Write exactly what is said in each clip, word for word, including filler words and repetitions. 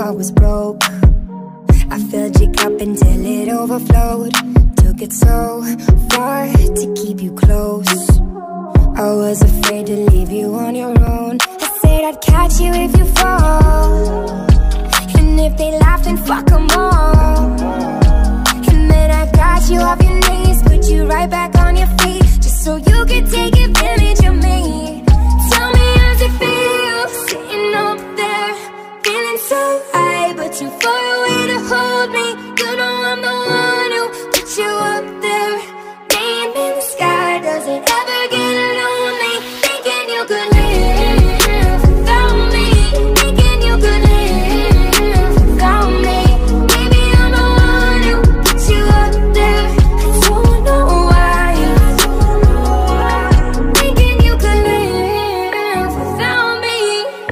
I was broke. I filled your cup until it overflowed. Took it so far to keep you close. I was afraid to leave you on your own. I said I'd catch you if you fall, and if they laugh, then fuck them all. And then I got you off your knees, put you right back on your feet, just so you could take advantage of me. Tell me how's it feel, sitting up there, feeling so high, but too far away to hold me. You know I'm the one who put you up there. Name in the sky, does it ever get lonely? Thinking you could live without me, thinking you could live without me. Maybe I'm the one who put you up there. I don't know why. Thinking you could live without me,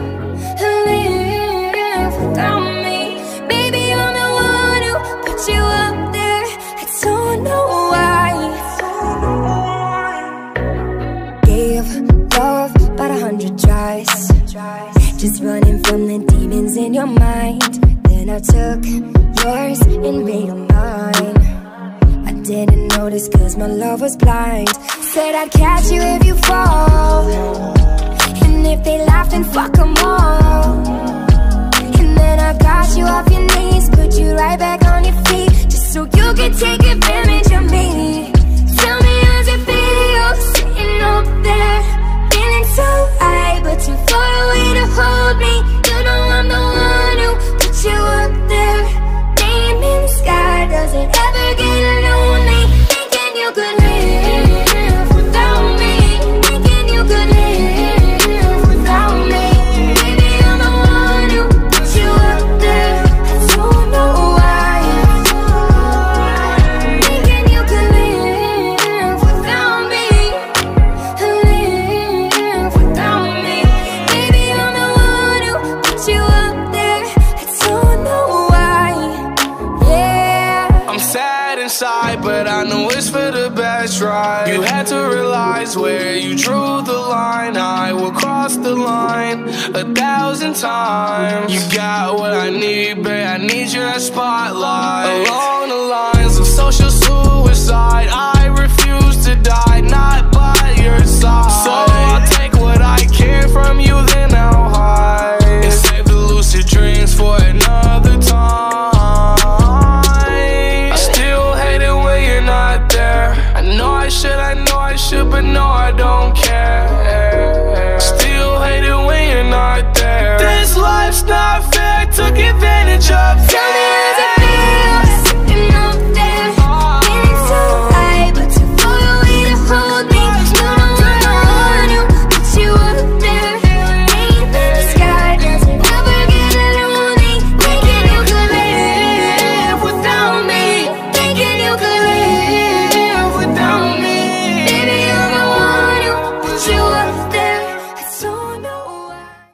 live without me. Maybe I'm the one who put you up there. I don't know why. Gave love about a hundred tries, just running from the demons in your mind. Then I took yours and made them mine. I didn't notice cause my love was blind. Said I'd catch you if you fall, and if they laugh, then fuck them all. And then I got you off your knees, put you right back on your feet, just so you could take advantage of me. Tell me how's it feel, sitting up there, feeling so high, but too far away to hold me. You know I'm the one who put you up there. Name in the sky, does it ever get lonely? Thinking you could live without me, thinking you could live without me. Maybe I'm the one who put you up there. I don't know why. Thinking you could live without me, live without me. Maybe I'm the one who put you up there. I don't know why. Yeah. I'm sad inside, but I know it's for the best, right? You had to realize where you drew the line. I will cross the line a thousand times. You got what I need, babe, I need your spotlight along the line.